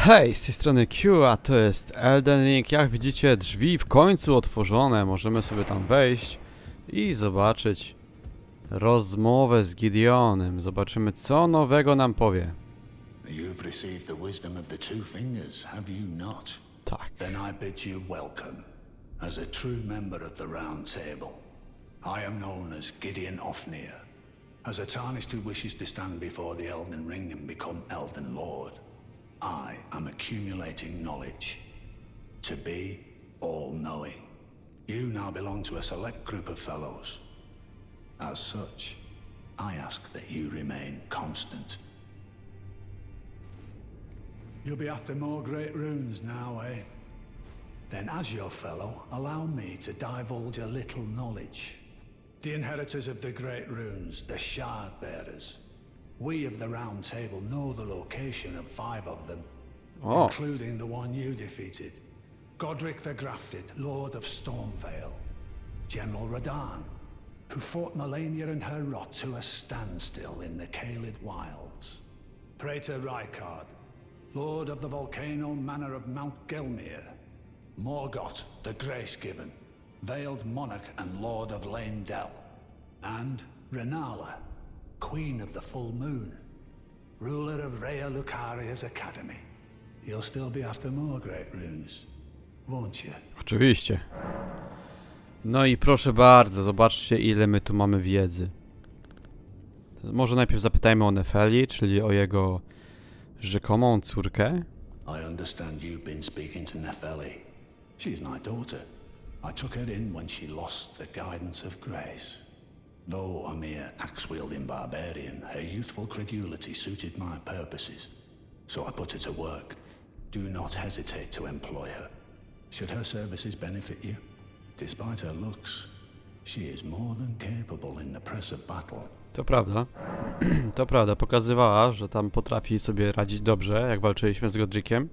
Hej, z tej strony Q, a to jest Elden Ring. Jak widzicie, drzwi w końcu otworzone. Możemy sobie tam wejść i zobaczyć rozmowę z Gideonem. Zobaczymy, co nowego nam powie. You've received the wisdom of the two fingers, have you not? Tak. Then I bid you welcome, as a true member of the Round Table. I am known as Gideon Ofnir, as a tarnished who wishes to stand before the Elden Ring and become Elden Lord. I am accumulating knowledge, to be all-knowing. You now belong to a select group of fellows. As such, I ask that you remain constant. You'll be after more great runes now, eh? Then as your fellow, allow me to divulge a little knowledge. The inheritors of the great runes, the Shard Bearers. We of the Round Table know the location of 5 of them, including the one you defeated. Godric the Grafted, Lord of Stormvale. General Radahn, who fought Malenia and her rot to a standstill in the Caelid Wilds. Praetor Rykard, Lord of the Volcano Manor of Mount Gelmir. Morgott, the Grace-Given, Veiled Monarch and Lord of Leyndell. And Renala, Queen of the Full Moon, ruler of Rhea Lucaria's Academy. You'll still be after more great runes, won't you? Oczywiście. No i proszę bardzo, zobaczcie, ile my tu mamy wiedzy. Może najpierw zapytajmy o Nefeli, czyli o jego rzekomą córkę. I understand you've been speaking to Nefeli. She's my daughter. I took her in when she lost the guidance of grace. Though a mere axe-wielding barbarian, her youthful credulity suited my purposes. So I put her to work. Do not hesitate to employ her. Should her services benefit you, despite her looks, she is more than capable in the press of battle. To prawda. To prawda, pokazywała, że tam potrafi sobie radzić dobrze, jak walczyliśmy z Godriciem.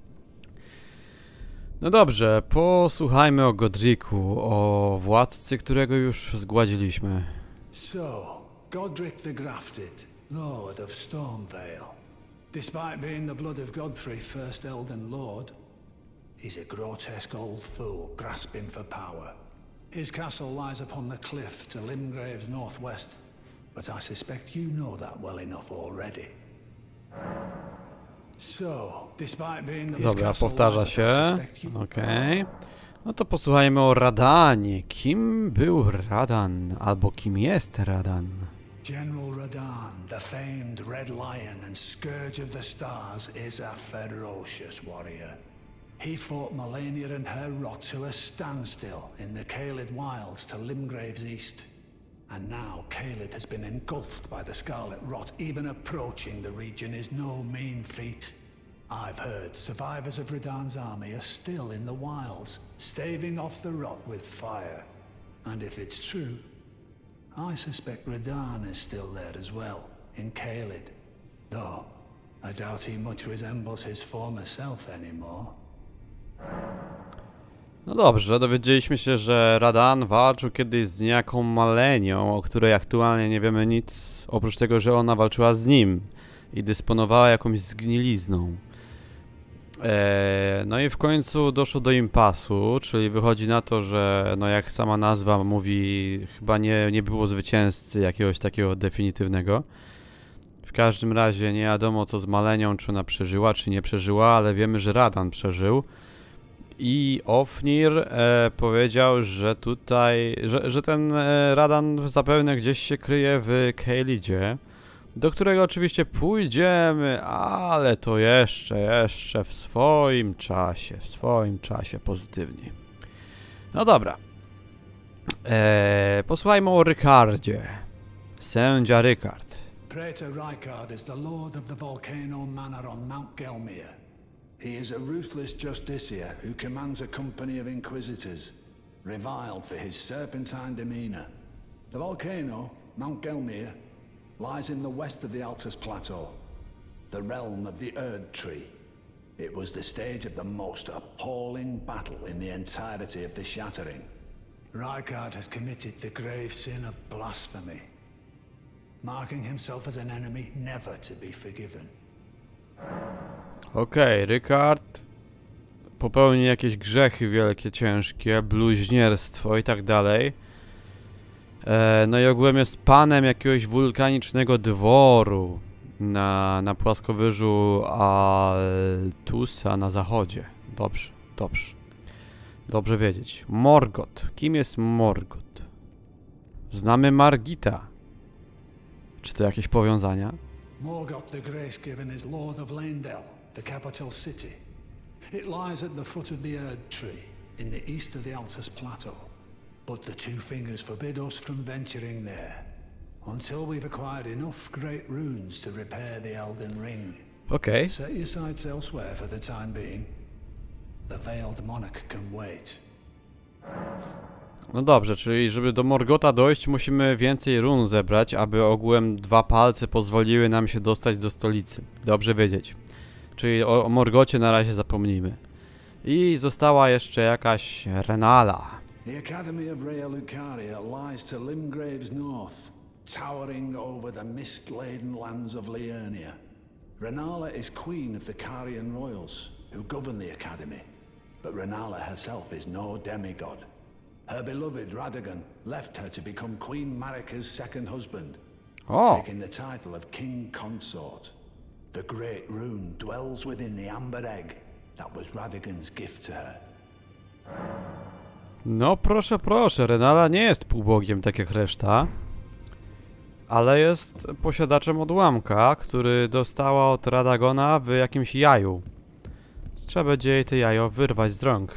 No dobrze, posłuchajmy o Godricu, o władcy, którego już zgładziliśmy. So, Godric the Grafted, Lord of Stormvale. Despite being the blood of Godfrey, first Elden Lord, he's a grotesque old fool grasping for power. His castle lies upon the cliff to Limgrave's northwest, but I suspect you know that well enough already. So, despite being the Dobra, powtarza się. Okej. No to posłuchajmy o Radahnie. Kim był Radahn, albo kim jest Radahn? General Radahn, the famed Red Lion and Scourge of the Stars, is a ferocious warrior. He fought Malenia and her rot to a standstill in the Caelid Wilds to Limgrave's east. And now Caelid has been engulfed by the Scarlet Rot. Even approaching the region is no mean feat. I've heard survivors of Radahn's army are still in the wilds, staving off the rot with fire. And if it's true, I suspect Radahn is still there as well, in Caelid. Though, I doubt he much resembles his former self anymore. No dobrze, dowiedzieliśmy się, że Radahn walczył kiedyś z niejaką Malenią, o której aktualnie nie wiemy nic, oprócz tego, że ona walczyła z nim i dysponowała jakąś zgnilizną. No i w końcu doszło do impasu, czyli wychodzi na to, że no jak sama nazwa mówi, chyba nie było zwycięzcy jakiegoś takiego definitywnego. W każdym razie nie wiadomo co z Malenią, czy ona przeżyła, czy nie przeżyła, ale wiemy, że Radahn przeżył. I Ofnir powiedział, że tutaj, że ten Radahn zapewne gdzieś się kryje w Caelidzie, do którego oczywiście pójdziemy, ale to jeszcze w swoim czasie pozytywnie. No dobra. Posłuchajmy o Rykardzie. Sędzia Rykard. Praetor Rykard is the Lord of the Volcano Manor on Mount Gelmir. He is a ruthless justiciar who commands a company of inquisitors, reviled for his serpentine demeanor. The volcano, Mount Gelmir, lies in the west of the Altus Plateau, the realm of the Erd Tree. It was the stage of the most appalling battle in the entirety of the Shattering. Rykard has committed the grave sin of blasphemy, marking himself as an enemy never to be forgiven. Okej, Rykard popełni jakieś grzechy wielkie, ciężkie, bluźnierstwo i tak dalej. No i ogółem jest panem jakiegoś wulkanicznego dworu na płaskowyżu Altusa na zachodzie. Dobrze, dobrze. Dobrze wiedzieć. Morgoth. Kim jest Morgoth? Znamy Margita. Czy to jakieś powiązania? Morgoth the Grace-given is Lord of Leyndell, the capital city. It lies at the foot of the Erd Tree, in the east of the Altus Plateau. But the Two Fingers forbid us from venturing there, until we've acquired enough great runes to repair the Elden Ring. Okej. Set your sights elsewhere for the time being. The Veiled Monarch can wait. No dobrze, czyli żeby do Morgotha dojść, musimy więcej run zebrać, aby ogółem 2 palce pozwoliły nam się dostać do stolicy. Dobrze wiedzieć. Czyli o Morgothie na razie zapomnijmy. I została jeszcze jakaś Renala. The Academy of Rhea Lucaria lies to Limgrave's north, towering over the mist-laden lands of Liurnia. Renala is queen of the Carian royals, who govern the Academy. But Renala herself is no demigod. Her beloved Radagon left her to become Queen Marika's second husband, taking the title of King Consort. The Great Rune dwells within the Amber Egg that was Radagon's gift to her. No proszę, proszę, Renala nie jest półbogiem tak jak reszta, ale jest posiadaczem odłamka, który dostała od Radagona w jakimś jaju. Trzeba będzie jej to jajo wyrwać z rąk.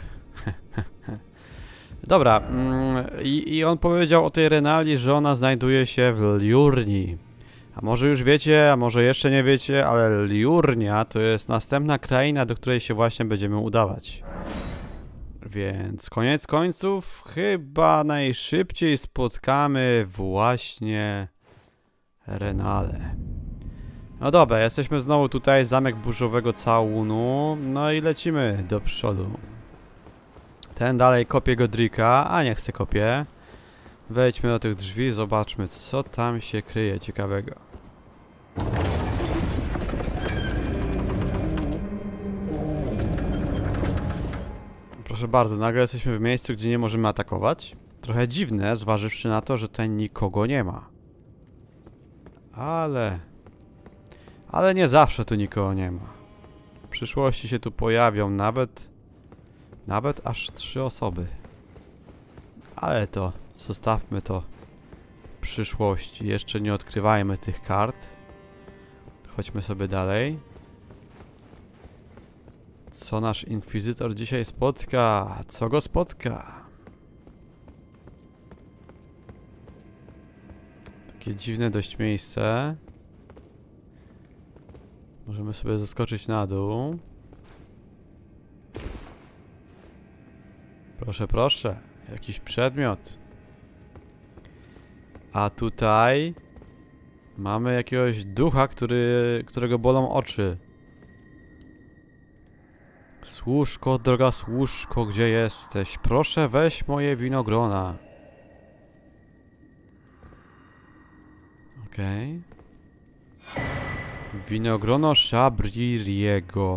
Dobra, i on powiedział o tej Renali, że ona znajduje się w Liurni. A może już wiecie, a może jeszcze nie wiecie, ale Liurnia to jest następna kraina, do której się właśnie będziemy udawać. Więc koniec końców chyba najszybciej spotkamy właśnie Renalę. No dobra, jesteśmy znowu tutaj, zamek burzowego całunu, no i lecimy do przodu. Ten dalej kopie Godrika, a nie chce kopie. Wejdźmy do tych drzwi, zobaczmy co tam się kryje ciekawego. Proszę bardzo, nagle jesteśmy w miejscu, gdzie nie możemy atakować. Trochę dziwne, zważywszy na to, że tutaj nikogo nie ma. Ale nie zawsze tu nikogo nie ma. W przyszłości się tu pojawią nawet aż 3 osoby. Ale to zostawmy to w przyszłości. Jeszcze nie odkrywajmy tych kart. Chodźmy sobie dalej. Co nasz inkwizytor dzisiaj spotka? Co go spotka? Takie dziwne dość miejsce. Możemy sobie zeskoczyć na dół. Proszę, proszę. Jakiś przedmiot. A tutaj mamy jakiegoś ducha, którego bolą oczy. Służko, droga służko, gdzie jesteś? Proszę, weź moje winogrona. Okej. Winogrono Szabririego.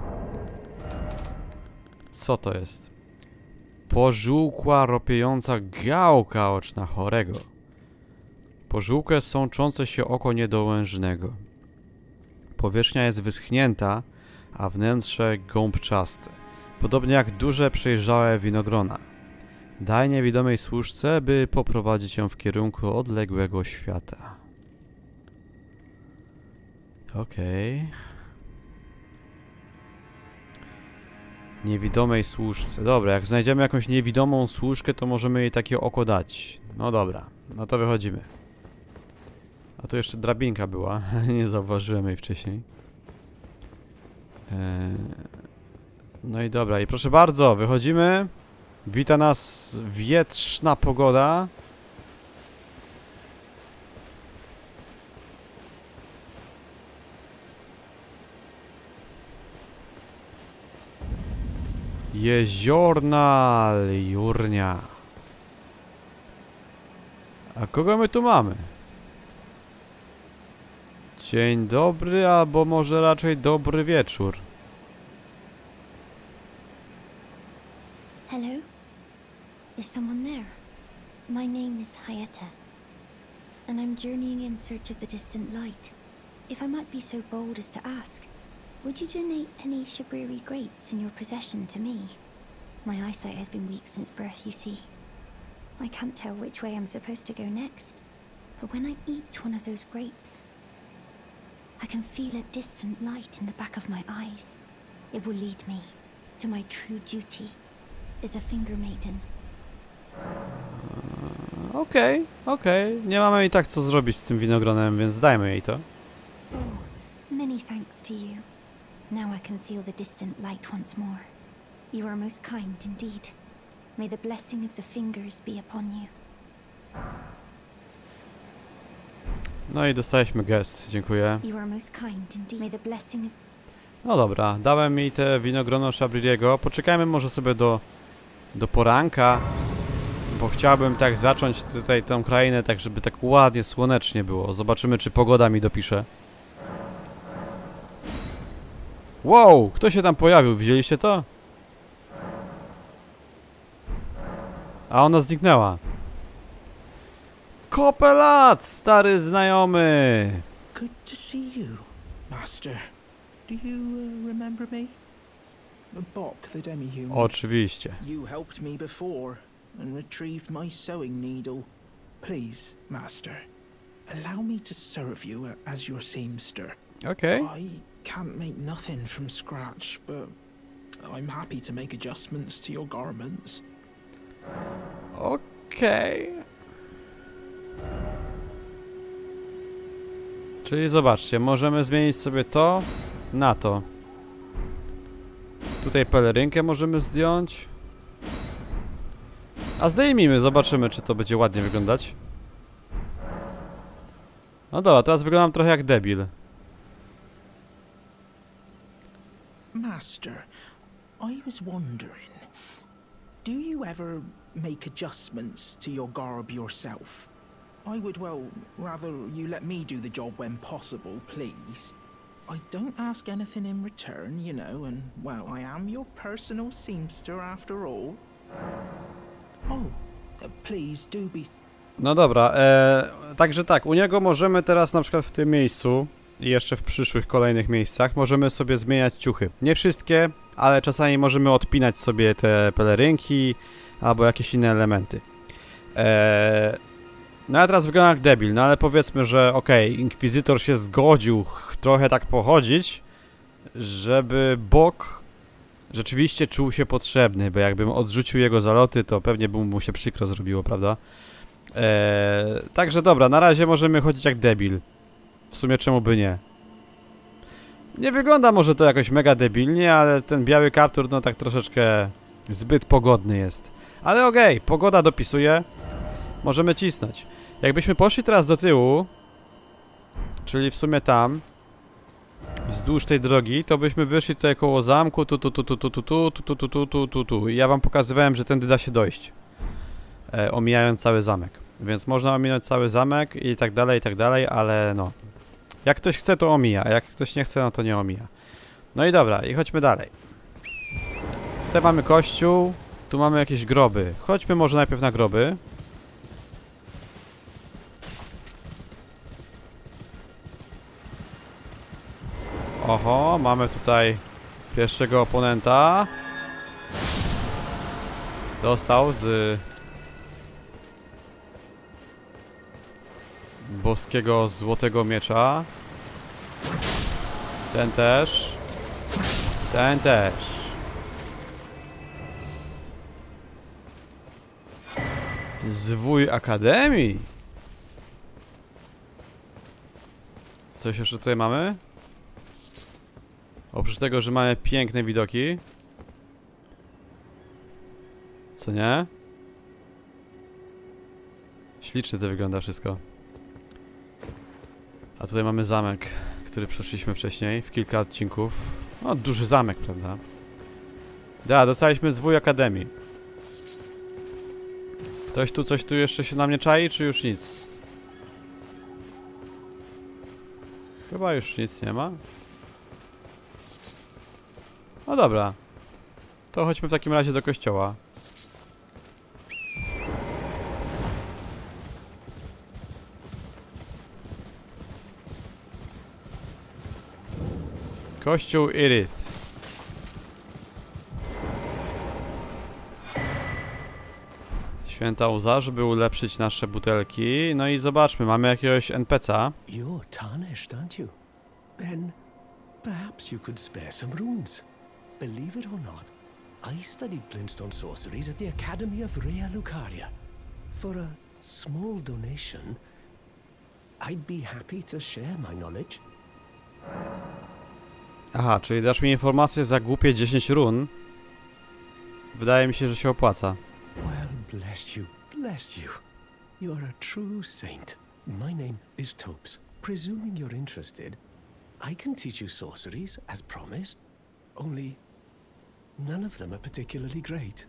Co to jest? Pożółkła, ropiejąca gałka oczna chorego. Pożółkłe, sączące się oko niedołężnego. Powierzchnia jest wyschnięta, a wnętrze gąbczaste. Podobnie jak duże, przejrzałe winogrona. Daj niewidomej służce, by poprowadzić ją w kierunku odległego świata. Okej. Niewidomej służce. Dobra, jak znajdziemy jakąś niewidomą służkę, to możemy jej takie oko dać. No dobra, no to wychodzimy. A tu jeszcze drabinka była, nie zauważyłem jej wcześniej. No i dobra, i proszę bardzo, wychodzimy. Wita nas wietrzna pogoda. Jeziorna Liurnia. A kogo my tu mamy? Dzień dobry, albo może raczej dobry wieczór. Is someone there? My name is Hayata, and I'm journeying in search of the distant light. If I might be so bold as to ask, would you donate any Shabriri grapes in your possession to me? My eyesight has been weak since birth, you see. I can't tell which way I'm supposed to go next, but when I eat one of those grapes, I can feel a distant light in the back of my eyes. It will lead me to my true duty as a finger maiden. Okej. Nie mamy i tak co zrobić z tym winogronem, więc dajmy jej to. Oh, many thanks to you. Now I can feel the distant light once more. You are most kind indeed. May the blessing of the fingers be upon you. No i dostaliśmy gest, dziękuję. You are most kind indeed. May the blessing of... No dobra, dałem jej te winogrono Shabririego. Poczekajmy może sobie do poranka, bo chciałbym tak zacząć tutaj tę krainę tak, żeby tak ładnie, słonecznie było. Zobaczymy, czy pogoda mi dopisze. Wow, kto się tam pojawił? Widzieliście to? A ona zniknęła. Kopelat, stary znajomy. Good to see you, Master. Do you remember me? Bok, the demi-human. Oczywiście. You helped me before and retrieved my sewing needle. Please, Master, allow me to serve you as your seamster. Okej. I can't make nothing from scratch, but I'm happy to make adjustments to your garments. Okej. Czyli zobaczcie, możemy zmienić sobie to na to. Tutaj pelerynkę możemy zdjąć. A zdejmijmy, zobaczymy, czy to będzie ładnie wyglądać. No dobra, teraz wyglądam trochę jak debil. Master, I was wondering, do you ever make adjustments to your garb yourself? I would, well, rather you let me do the job when possible, please. I don't ask anything in return, you know, and, well, I am your personal seamster after all. Oh, please do be... No dobra, także tak, u niego możemy teraz na przykład w tym miejscu i jeszcze w przyszłych kolejnych miejscach możemy sobie zmieniać ciuchy. Nie wszystkie, ale czasami możemy odpinać sobie te pelerynki albo jakieś inne elementy. No ja teraz wyglądam jak debil, no ale powiedzmy, że okej, Inkwizytor się zgodził trochę tak pochodzić, żeby Bok rzeczywiście czuł się potrzebny, bo jakbym odrzucił jego zaloty, to pewnie by mu się przykro zrobiło, prawda? Także dobra, na razie możemy chodzić jak debil. W sumie czemu by nie? Nie wygląda może to jakoś mega debilnie, ale ten biały kaptur no tak troszeczkę zbyt pogodny jest. Ale okej, pogoda dopisuje. Możemy cisnąć. Jakbyśmy poszli teraz do tyłu, czyli w sumie tam, wzdłuż tej drogi, to byśmy wyszli tutaj koło zamku, tu. I ja wam pokazywałem, że tędy da się dojść. Omijając cały zamek. Więc można ominąć cały zamek i tak dalej, ale no. Jak ktoś chce, to omija, a jak ktoś nie chce, no to nie omija. No i dobra, i chodźmy dalej. Tutaj mamy kościół, tu mamy jakieś groby. Chodźmy może najpierw na groby. Oho, mamy tutaj pierwszego oponenta. Dostał z boskiego złotego miecza. Ten też. Ten też. Zwój Akademii. Coś jeszcze tutaj mamy? Oprócz tego, że mamy piękne widoki. Co nie? Ślicznie to wygląda wszystko. A tutaj mamy zamek, który przeszliśmy wcześniej w kilka odcinków. No, duży zamek, prawda? Da, dostaliśmy zwój Akademii. Ktoś tu coś tu jeszcze się na mnie czai, czy już nic? Chyba już nic nie ma. No dobra. To chodźmy w takim razie do kościoła. Kościół Iris. Święta łza, żeby ulepszyć nasze butelki. No i zobaczmy, mamy jakiegoś NPC-a. You're tarnished, aren't you? Then perhaps you could spare some runes. Believe it or not, I studied glintstone sorceries at the Academy of Rea Lucaria. For a small donation, I'd be happy to share my knowledge. Aha, czyli dasz mi informację za głupie 10 run. Wydaje mi się, że się opłaca. Well, bless you, bless you. You're a true saint. My name is Topes. Presuming you're interested, I can teach you sorceries, as promised. Only, none of them are particularly great.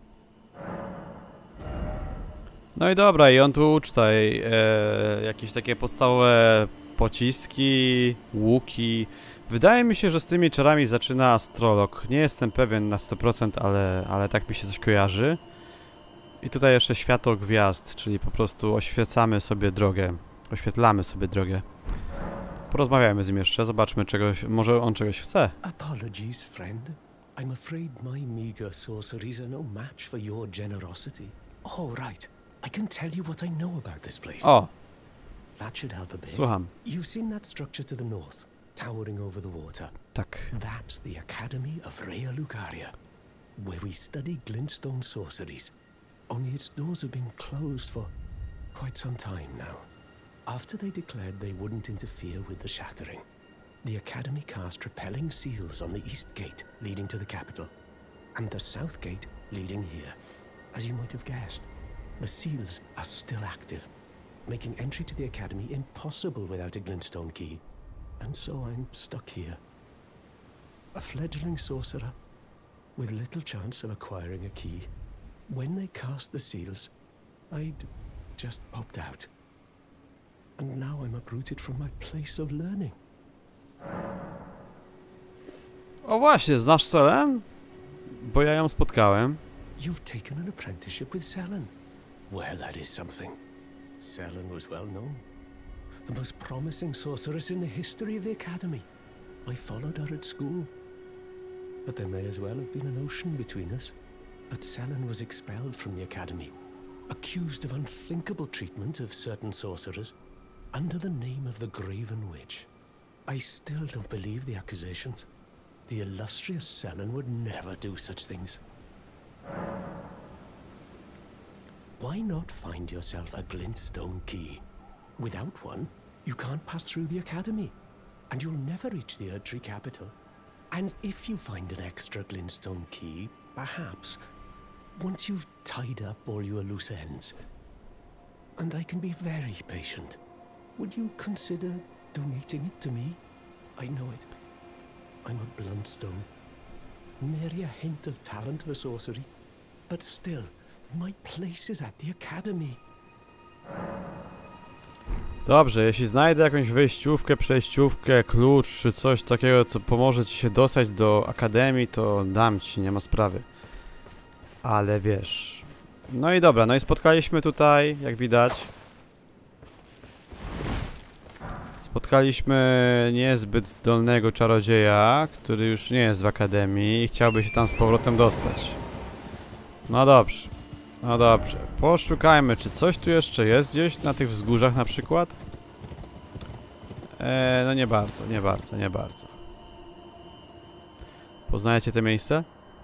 No i dobra, i on tu uczy tutaj jakieś takie podstawowe pociski, łuki. Wydaje mi się, że z tymi czarami zaczyna astrolog. Nie jestem pewien na 100%, ale tak mi się coś kojarzy. I tutaj jeszcze światło gwiazd, czyli po prostu oświecamy sobie drogę. Oświetlamy sobie drogę. Porozmawiajmy z nim jeszcze, zobaczmy czegoś, może on czegoś chce. Apologies, friend. I'm afraid my meager sorceries are no match for your generosity. Oh, right. I can tell you what I know about this place. O, That should help a bit. słucham. You've seen that structure to the north, towering over the water. Tak. That's the Academy of Rea Lucaria, where we study glintstone sorceries. Only its doors have been closed for quite some time now. After they declared they wouldn't interfere with the shattering, the Academy cast repelling seals on the east gate leading to the capital, and the south gate leading here. As you might have guessed, the seals are still active, making entry to the Academy impossible without a glintstone key. And so I'm stuck here. A fledgling sorcerer with little chance of acquiring a key. When they cast the seals, I'd just popped out. And now I'm uprooted from my place of learning. O właśnie, znasz Selen? Bo ja ją spotkałem. You've taken an apprenticeship with Selen. Well, that is something. Selen was well known. The most promising sorceress in the history of the Academy. I followed her at school. But there may as well have been an ocean between us. But Selen was expelled from the Academy, accused of unthinkable treatment of certain sorcerers, under the name of the Graven Witch. I still don't believe the accusations. The illustrious Selen would never do such things. Why not find yourself a glintstone key? Without one, you can't pass through the Academy, and you'll never reach the Erdtree capital. And if you find an extra glintstone key, perhaps, once you've tied up all your loose ends, and I can be very patient, would you consider donating it to me? I know it. I'm a bluntstone. Nary a hint of talent for sorcery. But still, my place is at the Academy. Dobrze, jeśli znajdę jakąś wejściówkę, przejściówkę, klucz czy coś takiego, co pomoże ci się dostać do Akademii, to dam ci, nie ma sprawy. Ale wiesz... No i dobra, no i spotkaliśmy tutaj, jak widać. Spotkaliśmy niezbyt zdolnego czarodzieja, który już nie jest w Akademii i chciałby się tam z powrotem dostać. No dobrze. No dobrze. Poszukajmy, czy coś tu jeszcze jest gdzieś na tych wzgórzach na przykład? No nie bardzo, nie bardzo, nie bardzo. Poznajecie te miejsce?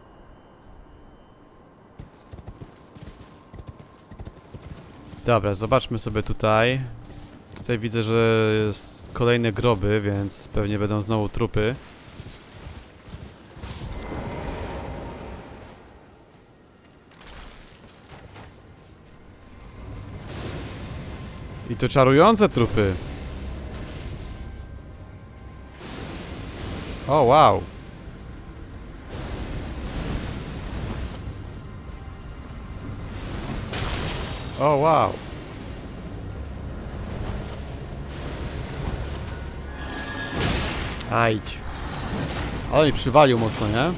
Dobra, zobaczmy sobie tutaj. Tutaj widzę, że jest kolejne groby, więc pewnie będą znowu trupy. I to czarujące trupy. O, wow. O, wow. Ajdź. Ale mi przywalił mocno, nie?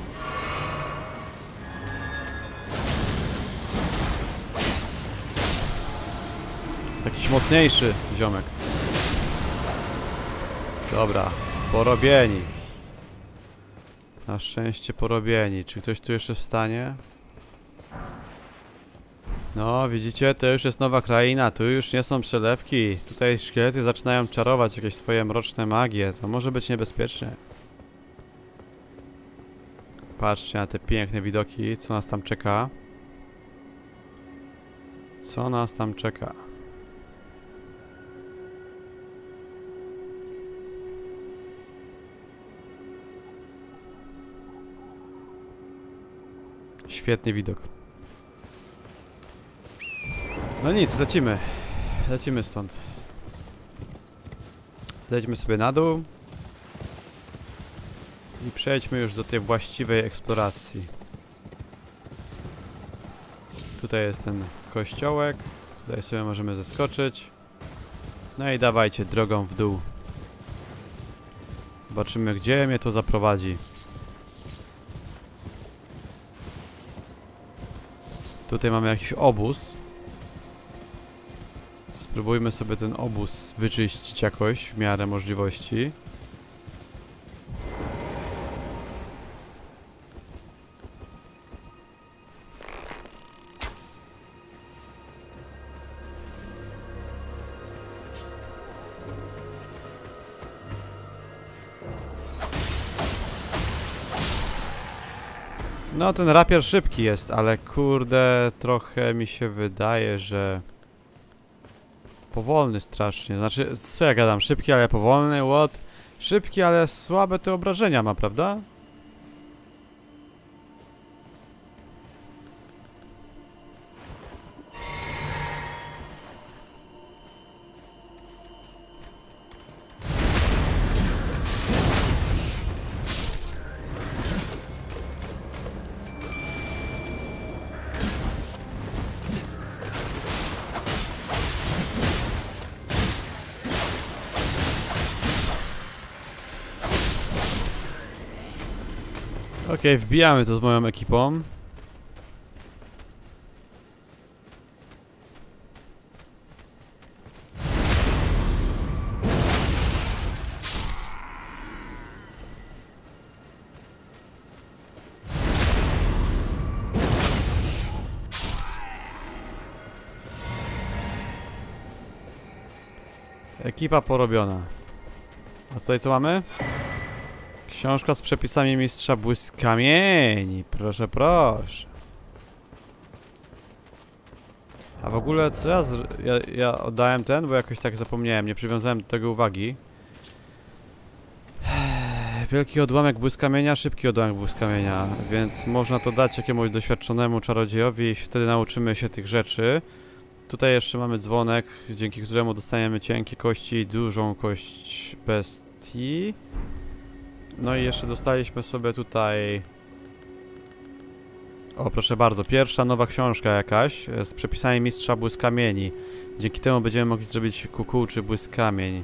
Jakiś mocniejszy ziomek. Dobra, porobieni. Na szczęście porobieni. Czy ktoś tu jeszcze wstanie? No, widzicie, to już jest nowa kraina, tu już nie są przelewki. Tutaj szkielety zaczynają czarować jakieś swoje mroczne magie, to może być niebezpiecznie. Patrzcie na te piękne widoki, co nas tam czeka. Co nas tam czeka? Świetny widok. No nic, lecimy. Lecimy stąd. Zejdźmy sobie na dół. I przejdźmy już do tej właściwej eksploracji. Tutaj jest ten kościołek. Tutaj sobie możemy zeskoczyć. No i dawajcie drogą w dół. Zobaczymy, gdzie mnie to zaprowadzi. Tutaj mamy jakiś obóz. Spróbujmy sobie ten obóz wyczyścić jakoś w miarę możliwości. No, ten rapier szybki jest, ale kurde, trochę mi się wydaje, że powolny strasznie. Znaczy, co ja gadam? Szybki, ale powolny, what? Szybki, ale słabe te obrażenia ma, prawda? Okej, wbijamy to z moją ekipą. Ekipa porobiona. A tutaj co mamy? Książka z przepisami mistrza błyskamieni. Proszę, proszę. A w ogóle co ja oddałem ten, bo jakoś tak zapomniałem, nie przywiązałem do tego uwagi. Wielki odłamek błyskamienia, szybki odłamek błyskamienia, więc można to dać jakiemuś doświadczonemu czarodziejowi i wtedy nauczymy się tych rzeczy. Tutaj jeszcze mamy dzwonek, dzięki któremu dostaniemy cienkie kości i dużą kość bestii. No i jeszcze dostaliśmy sobie tutaj... O, proszę bardzo, pierwsza nowa książka jakaś z przepisami mistrza błyskamieni. Dzięki temu będziemy mogli zrobić kukułczy błyskamień.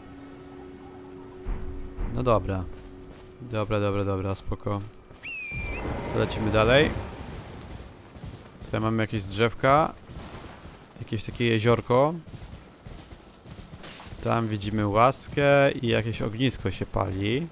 No dobra. Dobra, spoko. To lecimy dalej. Tutaj mamy jakieś drzewka. Jakieś takie jeziorko. Tam widzimy łaskę i jakieś ognisko się pali.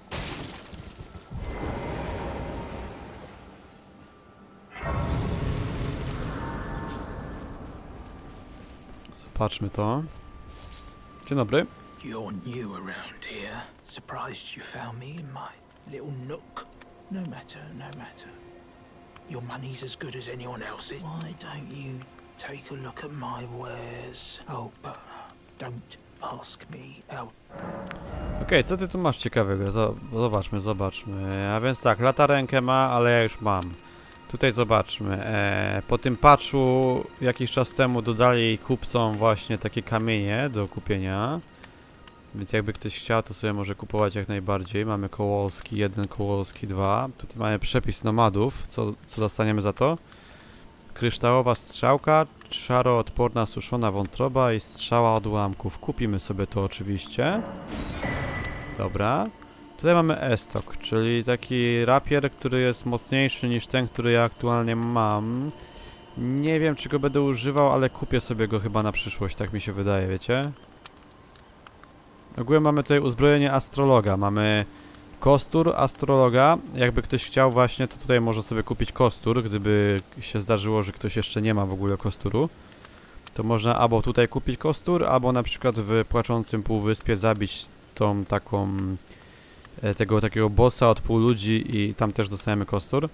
Zobaczmy to. Dzień dobry. You're new around here. Surprised you found me in my little nook. No matter, no matter. Your money's as good as anyone else's. Why don't you take a look at my wares? Oh, but don't ask me how. Okej, co ty tu masz ciekawego? Zobaczmy. A więc tak, latarenkę ma, ale ja już mam. Tutaj zobaczmy. Po tym patchu jakiś czas temu dodali kupcom właśnie takie kamienie do kupienia. Więc jakby ktoś chciał, to sobie może kupować jak najbardziej. Mamy kołowski 1, kołowski 2. Tutaj mamy przepis nomadów. Co dostaniemy za to? Kryształowa strzałka, czaroodporna suszona wątroba i strzała odłamków. Kupimy sobie to oczywiście. Dobra. Tutaj mamy estok, czyli taki rapier, który jest mocniejszy niż ten, który ja aktualnie mam. Nie wiem, czy go będę używał, ale kupię sobie go chyba na przyszłość, tak mi się wydaje, wiecie? Ogólnie mamy tutaj uzbrojenie astrologa, mamy Kostur astrologa, jakby ktoś chciał właśnie, to tutaj może sobie kupić kostur, gdyby się zdarzyło, że ktoś jeszcze nie ma w ogóle kosturu. To można albo tutaj kupić kostur, albo na przykład w Płaczącym Półwyspie zabić tą taką, tego takiego bossa od pół ludzi i tam też dostajemy kostur.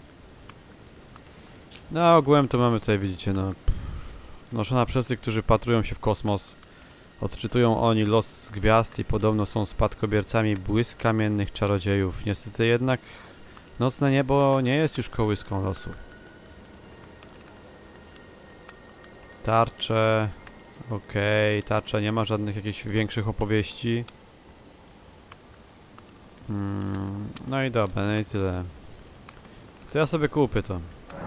No ogółem to mamy tutaj, widzicie, no, noszona przez tych, którzy patrują się w kosmos. Odczytują oni los z gwiazd i podobno są spadkobiercami błysk kamiennych czarodziejów. Niestety jednak nocne niebo nie jest już kołyską losu. Tarcze. Okej, tarcza nie ma żadnych jakichś większych opowieści. No i dobra, no i tyle. To ja sobie kupię to.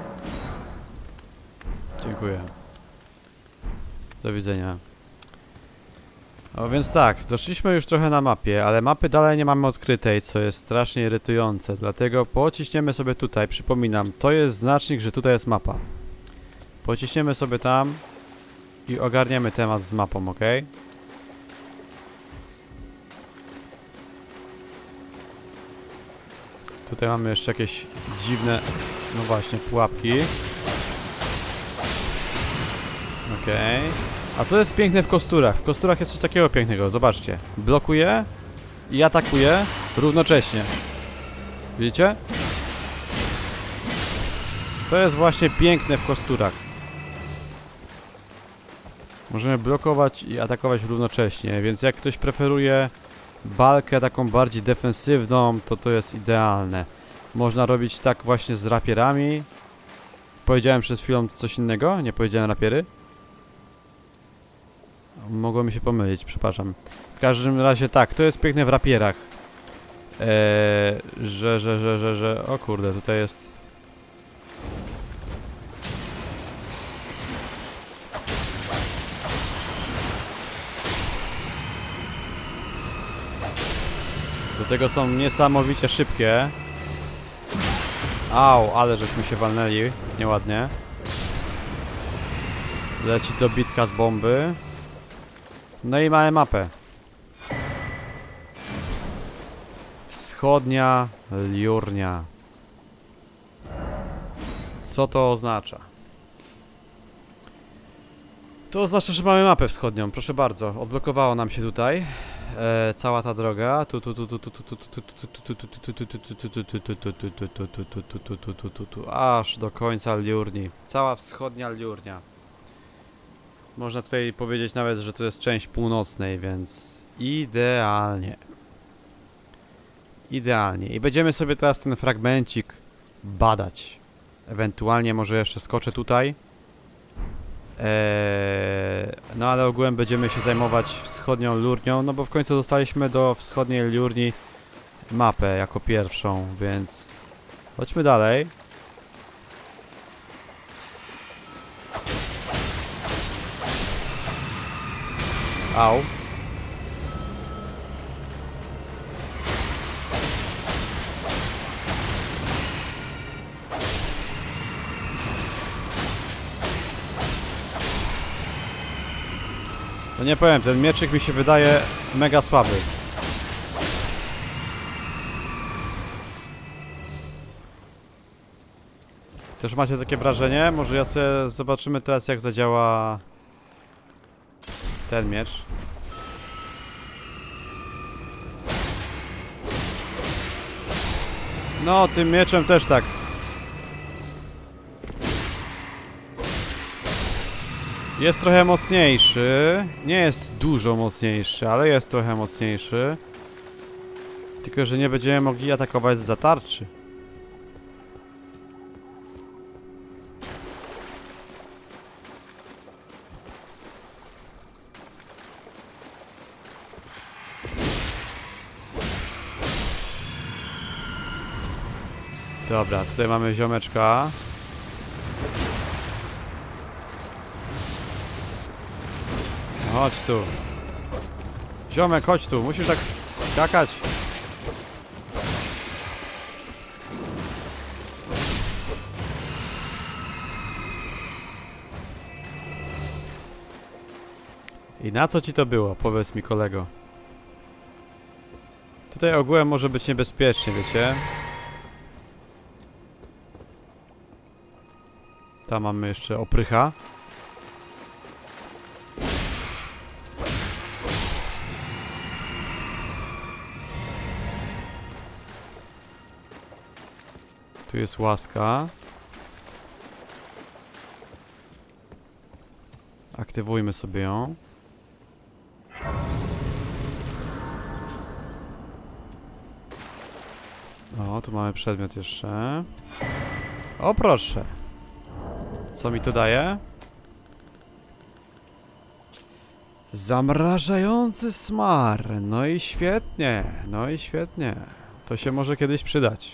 Dziękuję. Do widzenia. O, więc tak, doszliśmy już trochę na mapie, ale mapy dalej nie mamy odkrytej, co jest strasznie irytujące. Dlatego pociśniemy sobie tutaj, przypominam, to jest znacznik, że tutaj jest mapa. Pociśniemy sobie tam i ogarniemy temat z mapą, ok? Tutaj mamy jeszcze jakieś dziwne, no właśnie, pułapki. Okej. A co jest piękne w kosturach? W kosturach jest coś takiego pięknego, zobaczcie. Blokuje i atakuje równocześnie. Widzicie? To jest właśnie piękne w kosturach. Możemy blokować i atakować równocześnie, więc jak ktoś preferuje walkę taką bardziej defensywną, to jest idealne. Można robić tak właśnie z rapierami. Powiedziałem przed chwilą coś innego? Nie powiedziałem rapiery? Mogło mi się pomylić, przepraszam. W każdym razie tak, to jest piękne w rapierach. O kurde, tutaj jest... Do tego są niesamowicie szybkie. Au, ale żeśmy się walnęli. Nieładnie. Leci dobitka z bomby. No i mamy mapę. Wschodnia Liurnia. Co to oznacza? To oznacza, że mamy mapę wschodnią, proszę bardzo. Odblokowało nam się tutaj cała ta droga. Aż do końca Liurni. Cała wschodnia Liurnia. Można tutaj powiedzieć nawet, że to jest część północnej, więc idealnie. Idealnie. I będziemy sobie teraz ten fragmencik badać. Ewentualnie może jeszcze skoczę tutaj. No ale ogółem będziemy się zajmować wschodnią Liurnią, no bo w końcu dostaliśmy do wschodniej Liurni mapę jako pierwszą, więc chodźmy dalej. Au. No nie powiem, ten mieczyk mi się wydaje mega słaby. Też macie takie wrażenie? Może ja sobie zobaczymy teraz, jak zadziała ten miecz. No, tym mieczem też tak. Jest trochę mocniejszy. Nie jest dużo mocniejszy, ale jest trochę mocniejszy. Tylko że nie będziemy mogli atakować zza tarczy. Dobra, tutaj mamy ziomeczka. Chodź tu. Ziomek, chodź tu. Musisz tak skakać. I na co ci to było? Powiedz mi, kolego. Tutaj ogółem może być niebezpiecznie, wiecie? Tam mamy jeszcze oprycha. Tu jest łaska. Aktywujmy sobie ją. O, tu mamy przedmiot jeszcze. O, proszę. Co mi to daje? Zamrażający smar. No i świetnie. No i świetnie. To się może kiedyś przydać.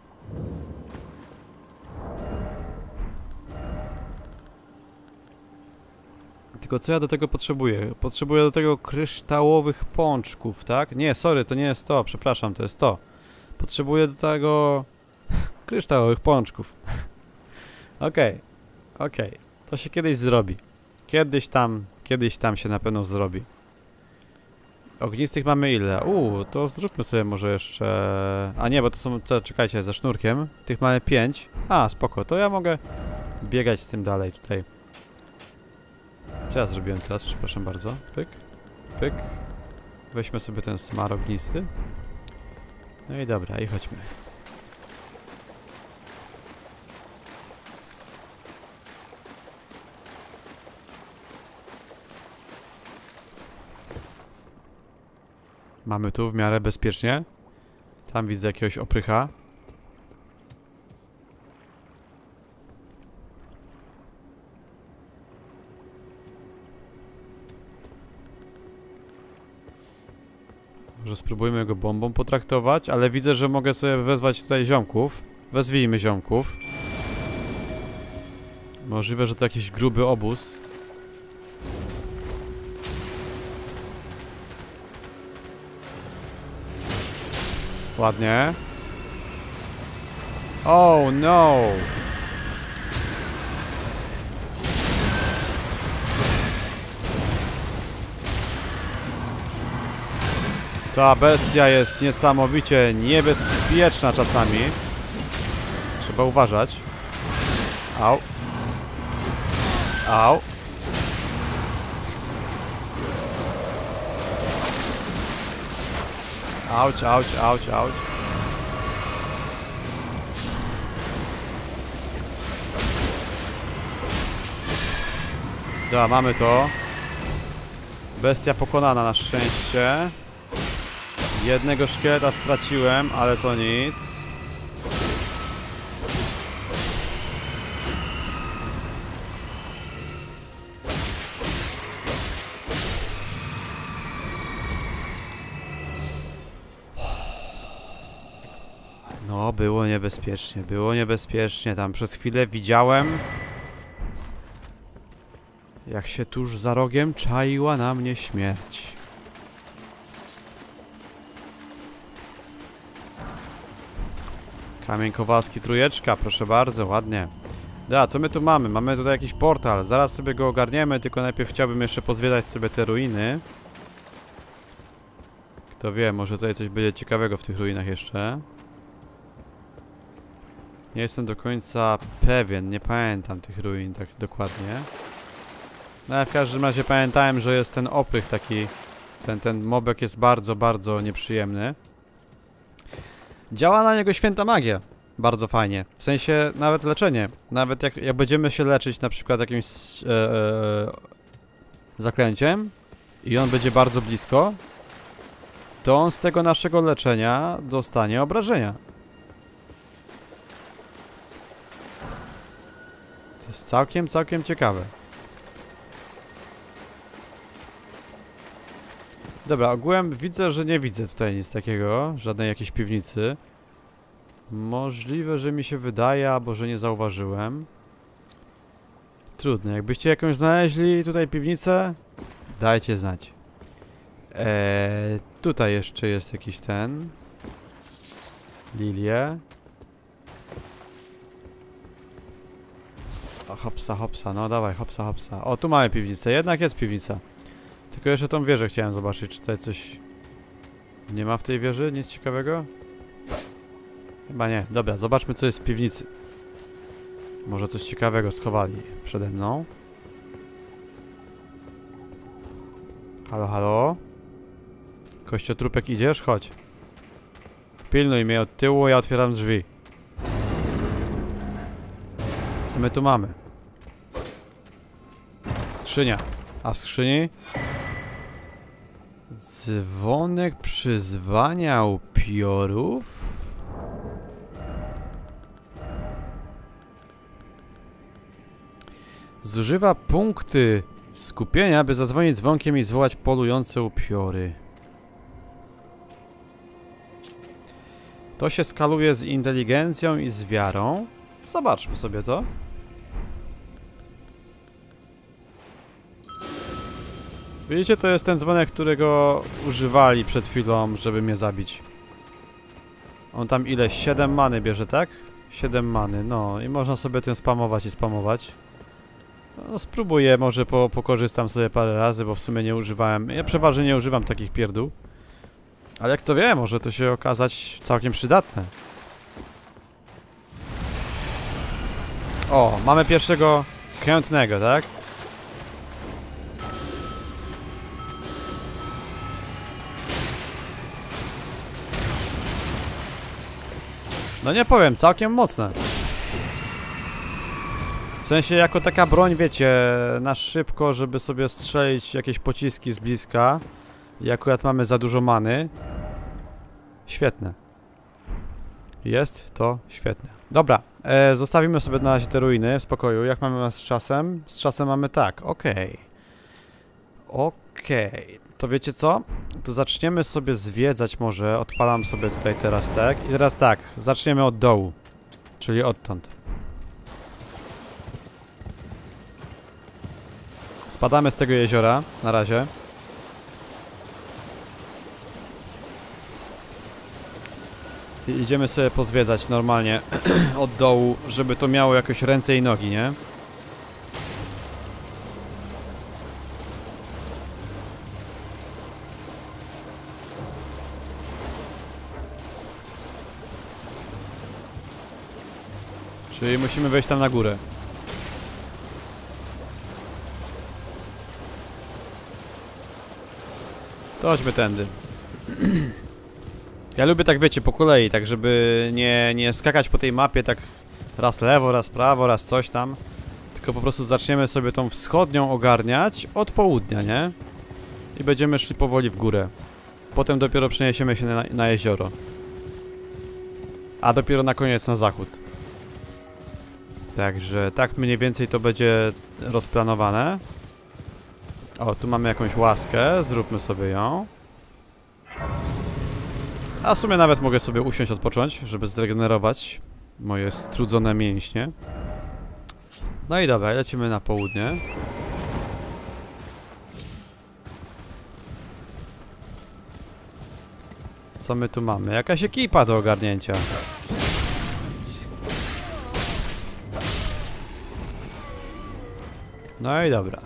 Tylko co ja do tego potrzebuję? Potrzebuję do tego kryształowych pączków, tak? Nie, sorry, to nie jest to. Przepraszam, to jest to. Potrzebuję do tego kryształowych pączków. Okej. Okej. To się kiedyś zrobi. Kiedyś tam się na pewno zrobi. Ognistych mamy ile? To zróbmy sobie może jeszcze... A nie, bo to są... czekajcie, za sznurkiem. Tych mamy 5. A, spoko. To ja mogę biegać z tym dalej tutaj. Co ja zrobiłem teraz? Przepraszam bardzo. Pyk. Pyk. Weźmy sobie ten smar ognisty. No i dobra, i chodźmy. Mamy tu w miarę bezpiecznie. Tam widzę jakiegoś oprycha. Może spróbujmy go bombą potraktować, ale widzę, że mogę sobie wezwać tutaj ziomków. Wezwijmy ziomków. Możliwe, że to jakiś gruby obóz. Ładnie. Oh no! Ta bestia jest niesamowicie niebezpieczna czasami. Trzeba uważać. Au. Au. Auć, auć, auć, auć. Dobra, mamy to. Bestia pokonana na szczęście. Jednego szkieleta straciłem, ale to nic. No, było niebezpiecznie, było niebezpiecznie. Tam przez chwilę widziałem, jak się tuż za rogiem czaiła na mnie śmierć. Kamień Kowalski trójeczka, proszę bardzo, ładnie. Da, co my tu mamy? Mamy tutaj jakiś portal, zaraz sobie go ogarniemy, tylko najpierw chciałbym jeszcze pozwiedzać sobie te ruiny. Kto wie, może tutaj coś będzie ciekawego w tych ruinach jeszcze. Nie jestem do końca pewien, nie pamiętam tych ruin tak dokładnie. No ale w każdym razie pamiętałem, że jest ten oprych taki, ten mobek jest bardzo, bardzo nieprzyjemny. Działa na niego święta magia. Bardzo fajnie. W sensie nawet leczenie. Nawet jak będziemy się leczyć na przykład jakimś zaklęciem i on będzie bardzo blisko, to on z tego naszego leczenia dostanie obrażenia. To jest całkiem ciekawe. Dobra, ogółem widzę, że nie widzę tutaj nic takiego, żadnej jakiejś piwnicy. Możliwe, że mi się wydaje, albo że nie zauważyłem. Trudno, jakbyście jakąś znaleźli tutaj piwnicę, dajcie znać. Tutaj jeszcze jest jakiś ten... Lilie. O, hopsa, hopsa, no dawaj, hopsa, hopsa. O, tu mamy piwnicę, jednak jest piwnica. Tylko jeszcze tą wieżę chciałem zobaczyć, czy tutaj coś Nie ma w tej wieży nic ciekawego? Chyba nie. Dobra, zobaczmy co jest w piwnicy. Może coś ciekawego schowali przede mną. Halo, halo? Kościotrupek idziesz? Chodź. Pilnuj mnie od tyłu, ja otwieram drzwi. Co my tu mamy? Skrzynia. A w skrzyni? Dzwonek przyzwania upiorów? Zużywa punkty skupienia, by zadzwonić dzwonkiem i zwołać polujące upiory. To się skaluje z inteligencją i z wiarą. Zobaczmy sobie to. Widzicie, to jest ten dzwonek, którego używali przed chwilą, żeby mnie zabić. On tam ile? 7 many bierze, tak? 7 many, no i można sobie tym spamować i spamować. No spróbuję, może pokorzystam sobie parę razy, bo w sumie nie używałem. Ja przeważnie nie używam takich pierdół. Ale jak to wie, może to się okazać całkiem przydatne. O, mamy pierwszego chętnego, tak? No nie powiem, całkiem mocne. W sensie jako taka broń, wiecie, na szybko, żeby sobie strzelić jakieś pociski z bliska. I akurat mamy za dużo many. Świetne. Jest to świetne. Dobra, zostawimy sobie na razie te ruiny w spokoju. Jak mamy z czasem? Z czasem mamy tak, okej. Okej. To wiecie co? To zaczniemy sobie zwiedzać może. Odpalam sobie tutaj teraz, tak? I teraz tak, zaczniemy od dołu. Czyli odtąd. Spadamy z tego jeziora, na razie. I idziemy sobie pozwiedzać normalnie od dołu, żeby to miało jakoś ręce i nogi, nie? Czyli musimy wejść tam na górę. To chodźmy tędy. Ja lubię tak, wiecie, po kolei, tak żeby nie skakać po tej mapie tak raz lewo, raz prawo, raz coś tam. Tylko po prostu zaczniemy sobie tą wschodnią ogarniać od południa, nie? I będziemy szli powoli w górę. Potem dopiero przeniesiemy się na jezioro. A dopiero na koniec na zachód. Także tak mniej więcej to będzie rozplanowane. O, tu mamy jakąś łaskę, zróbmy sobie ją. A w sumie nawet mogę sobie usiąść, odpocząć, żeby zregenerować moje strudzone mięśnie. No i dobra, lecimy na południe. Co my tu mamy? Jakaś ekipa do ogarnięcia. No i dobra.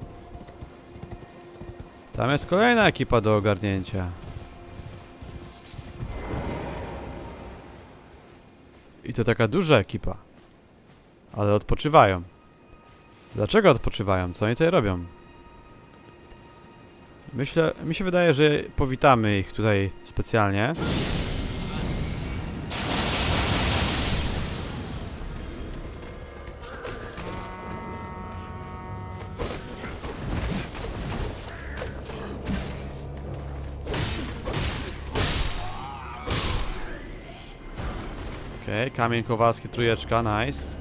Tam jest kolejna ekipa do ogarnięcia. I to taka duża ekipa. Ale odpoczywają. Dlaczego odpoczywają? Co oni tutaj robią? Mi się wydaje, że powitamy ich tutaj specjalnie. Okej, kamień kowalski, trójeczka, nice.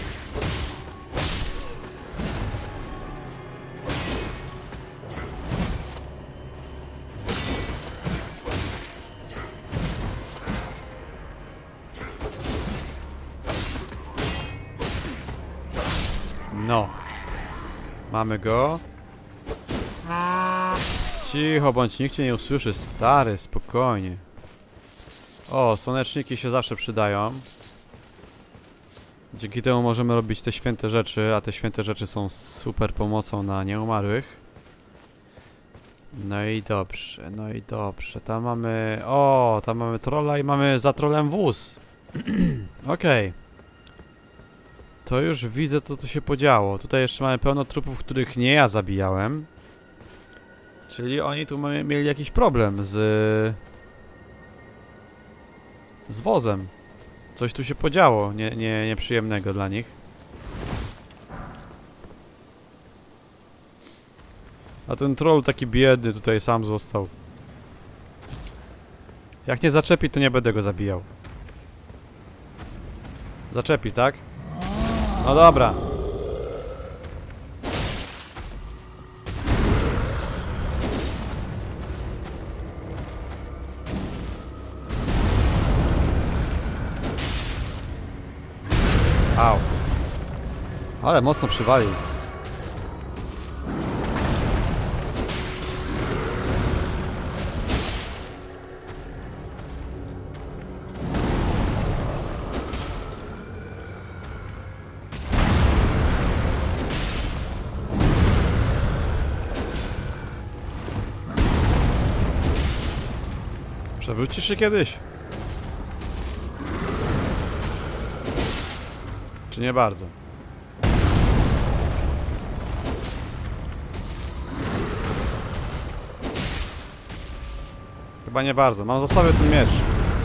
No. Mamy go. Cicho bądź, nikt cię nie usłyszy, stary, spokojnie. O, słoneczniki się zawsze przydają. Dzięki temu możemy robić te święte rzeczy, a te święte rzeczy są super pomocą na nieumarłych. No i dobrze, no i dobrze. Tam mamy... O, tam mamy trolla i mamy za trolem wóz. Okej. To już widzę, co tu się podziało. Tutaj jeszcze mamy pełno trupów, których nie ja zabijałem. Czyli oni tu mieli jakiś problem z wozem. Coś tu się podziało nieprzyjemnego dla nich. A ten troll taki biedny tutaj sam został. Jak nie zaczepi, to nie będę go zabijał. Zaczepi, tak? No dobra. Au. Ale mocno przywalił. Przewrócisz się kiedyś? Czy nie bardzo? Chyba nie bardzo. Mam za sobie ten miecz.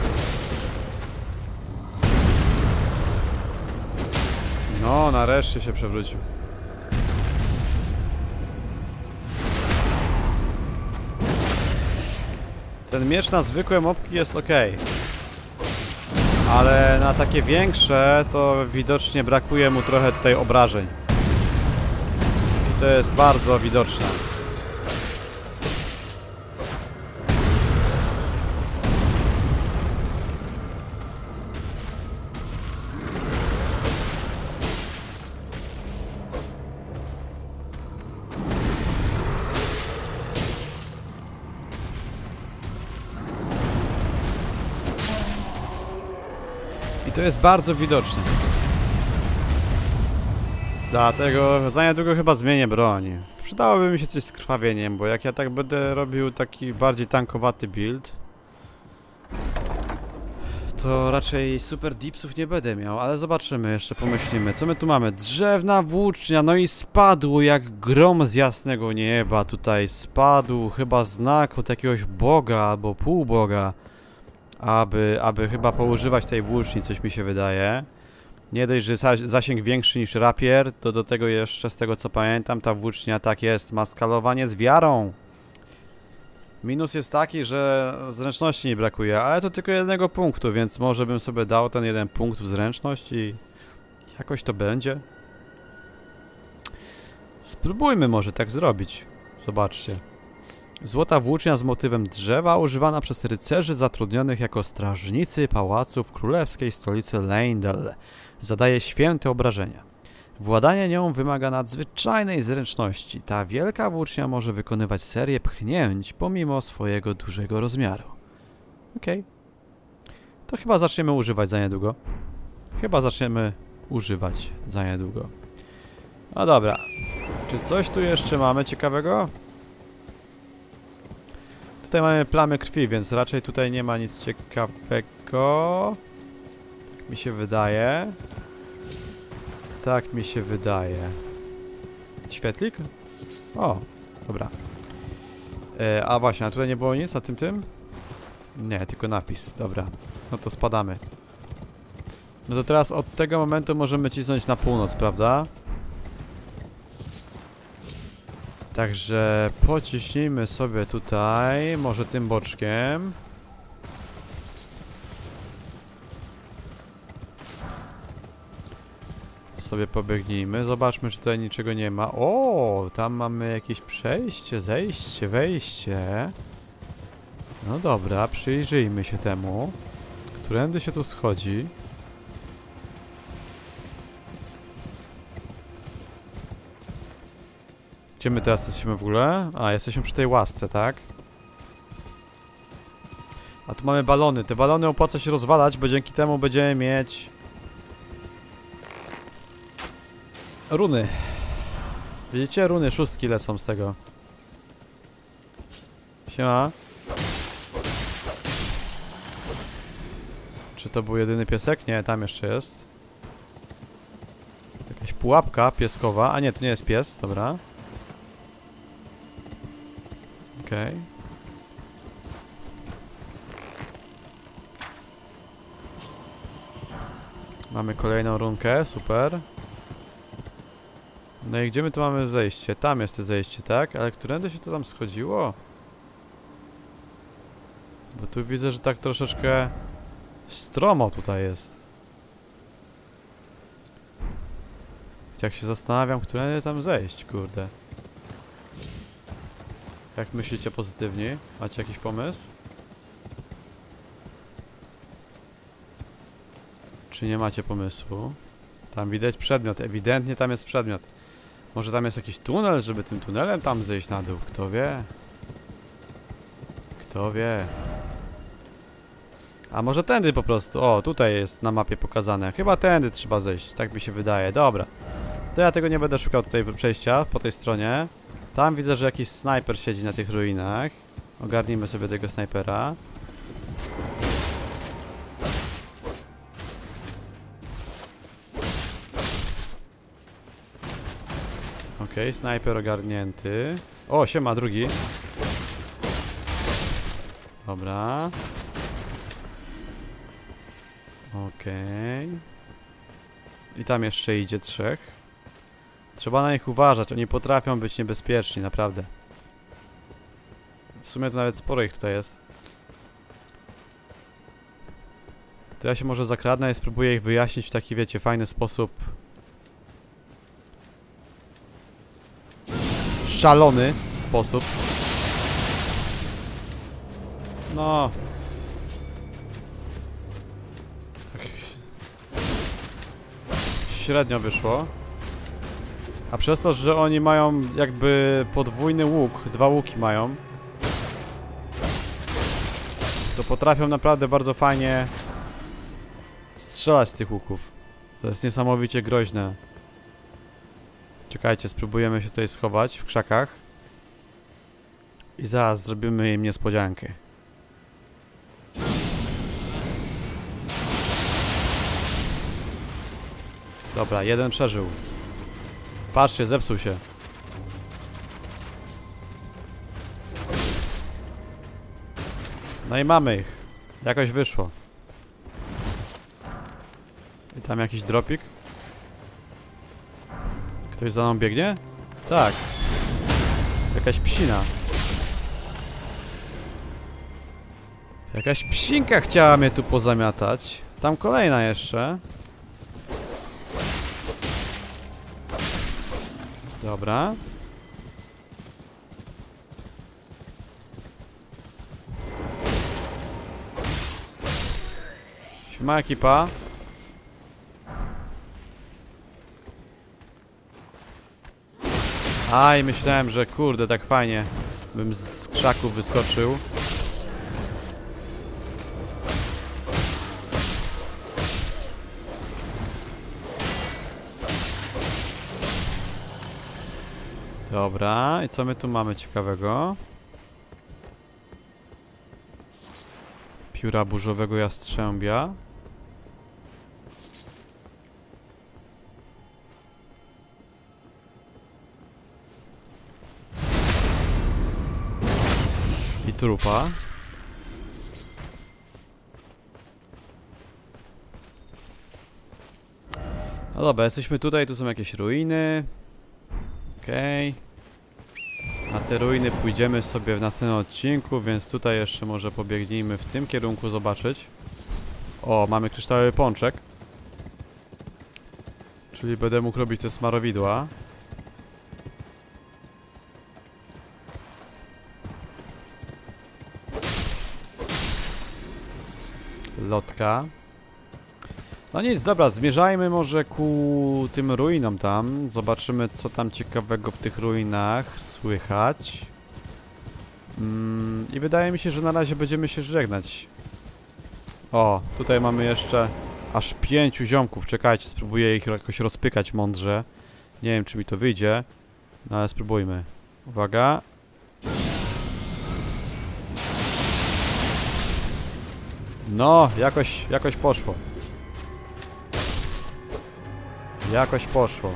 No, nareszcie się przewrócił. Ten miecz na zwykłe mopki jest ok. Ale na takie większe to widocznie brakuje mu trochę tutaj obrażeń. I to jest bardzo widoczne. I to jest bardzo widoczne. Dlatego za niedługo chyba zmienię broń. Przydałoby mi się coś z krwawieniem, bo jak ja tak będę robił taki bardziej tankowaty build, to raczej super dipsów nie będę miał, ale zobaczymy, jeszcze pomyślimy. Co my tu mamy? Drzewna włócznia, no i spadł jak grom z jasnego nieba. Tutaj spadł chyba znak od jakiegoś boga albo półboga. Aby chyba poużywać tej włóczni, coś mi się wydaje. Nie dość, że zasięg większy niż rapier, to do tego jeszcze, z tego co pamiętam, ta włócznia tak jest, ma skalowanie z wiarą. Minus jest taki, że zręczności nie brakuje, ale to tylko jednego punktu, więc może bym sobie dał ten jeden punkt w zręczność i jakoś to będzie. Spróbujmy może tak zrobić. Zobaczcie. Złota włócznia z motywem drzewa, używana przez rycerzy zatrudnionych jako strażnicy pałacu w królewskiej stolicy Leyndell. Zadaje święte obrażenia. Władanie nią wymaga nadzwyczajnej zręczności. Ta wielka włócznia może wykonywać serię pchnięć pomimo swojego dużego rozmiaru. Okej. To chyba zaczniemy używać za niedługo. No dobra. Czy coś tu jeszcze mamy ciekawego? Tutaj mamy plamy krwi, więc raczej tutaj nie ma nic ciekawego. Tak mi się wydaje. Tak mi się wydaje. Świetlik? O, dobra. A właśnie, a tutaj nie było nic na tym? Nie, tylko napis, dobra. No to spadamy. No to teraz od tego momentu możemy cisnąć na północ, prawda? Także pociśnijmy sobie tutaj, może tym boczkiem. Sobie pobiegnijmy, zobaczmy, czy tutaj niczego nie ma. O, tam mamy jakieś przejście, zejście, wejście. No dobra, przyjrzyjmy się temu. Którędy się tu schodzi? Gdzie my teraz jesteśmy w ogóle? A, jesteśmy przy tej łasce, tak? A tu mamy balony. Te balony opłaca się rozwalać, bo dzięki temu będziemy mieć runy. Widzicie? Runy szóstki lecą z tego. Siema. Czy to był jedyny piesek? Nie, tam jeszcze jest. Jakaś pułapka pieskowa. A nie, to nie jest pies, dobra. Okej. Mamy kolejną runkę, super. No i gdzie my tu mamy zejście? Tam jest to zejście, tak? Ale którędy się to tam schodziło? Bo tu widzę, że tak troszeczkę stromo tutaj jest. Jak się zastanawiam, którędy tam zejść, kurde. Jak myślicie pozytywnie? Macie jakiś pomysł? Czy nie macie pomysłu? Tam widać przedmiot, ewidentnie tam jest przedmiot. Może tam jest jakiś tunel, żeby tym tunelem tam zejść na dół, kto wie? Kto wie? A może tędy po prostu, o tutaj jest na mapie pokazane. Chyba tędy trzeba zejść, tak mi się wydaje, dobra. To ja tego nie będę szukał tutaj przejścia, po tej stronie. Tam widzę, że jakiś snajper siedzi na tych ruinach. Ogarnijmy sobie tego snajpera. Okej, snajper ogarnięty. O, siema, drugi. Dobra. Okej. I tam jeszcze idzie 3. Trzeba na nich uważać, oni potrafią być niebezpieczni, naprawdę. W sumie to nawet sporo ich tutaj jest. To ja się może zakradnę i spróbuję ich wyjaśnić w taki, wiecie, fajny sposób. Szalony sposób. No. Tak. Średnio wyszło. A przez to, że oni mają jakby podwójny łuk, 2 łuki mają, to potrafią naprawdę bardzo fajnie strzelać z tych łuków. To jest niesamowicie groźne. Czekajcie, spróbujemy się tutaj schować w krzakach. I zaraz zrobimy im niespodziankę. Dobra, jeden przeżył. Patrzcie, zepsuł się. No i mamy ich. Jakoś wyszło. I tam jakiś dropik. Ktoś za mną biegnie? Tak. Jakaś psina. Jakaś psinka chciała mnie tu pozamiatać. Tam kolejna jeszcze. Dobra. Siema ekipa. Aj, myślałem, że kurde, tak fajnie bym z krzaków wyskoczył. Dobra, i co my tu mamy ciekawego? Pióra burzowego jastrzębia. I trupa. No dobra, jesteśmy tutaj, tu są jakieś ruiny. Okej. Na te ruiny pójdziemy sobie w następnym odcinku, więc tutaj jeszcze może pobiegnijmy w tym kierunku zobaczyć. O, mamy kryształowy pączek. Czyli będę mógł robić te smarowidła. Lotka. No nic, dobra, zmierzajmy może ku tym ruinom tam. Zobaczymy, co tam ciekawego w tych ruinach słychać. I wydaje mi się, że na razie będziemy się żegnać. O, tutaj mamy jeszcze aż 5 ziomków. Czekajcie, spróbuję ich jakoś rozpykać mądrze. Nie wiem, czy mi to wyjdzie. No ale spróbujmy. Uwaga. No, jakoś poszło. Jakoś poszło.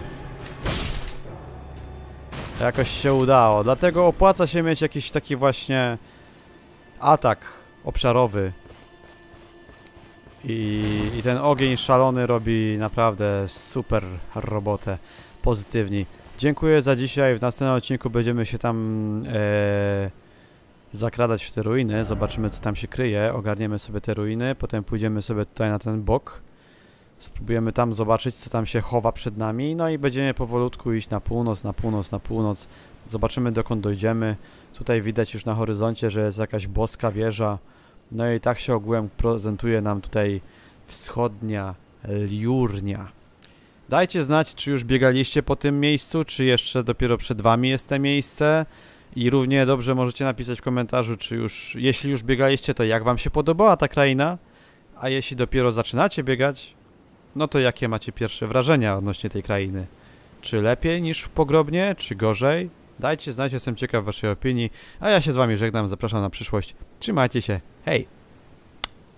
Jakoś się udało. Dlatego opłaca się mieć jakiś taki właśnie atak obszarowy. I ten ogień szalony robi naprawdę super robotę. Pozytywni. Dziękuję za dzisiaj. W następnym odcinku będziemy się tam zakradać w te ruiny. Zobaczymy, co tam się kryje. Ogarniemy sobie te ruiny. Potem pójdziemy sobie tutaj na ten bok. Spróbujemy tam zobaczyć, co tam się chowa przed nami. No i będziemy powolutku iść na północ, na północ, na północ. Zobaczymy, dokąd dojdziemy. Tutaj widać już na horyzoncie, że jest jakaś boska wieża. No i tak się ogółem prezentuje nam tutaj wschodnia Liurnia. Dajcie znać, czy już biegaliście po tym miejscu, czy jeszcze dopiero przed wami jest to miejsce. I równie dobrze możecie napisać w komentarzu, czy już, jeśli już biegaliście, to jak wam się podobała ta kraina. A jeśli dopiero zaczynacie biegać, no to jakie macie pierwsze wrażenia odnośnie tej krainy? Czy lepiej niż w Pogrobnie, czy gorzej? Dajcie znać, jestem ciekaw waszej opinii. A ja się z wami żegnam, zapraszam na przyszłość. Trzymajcie się, hej!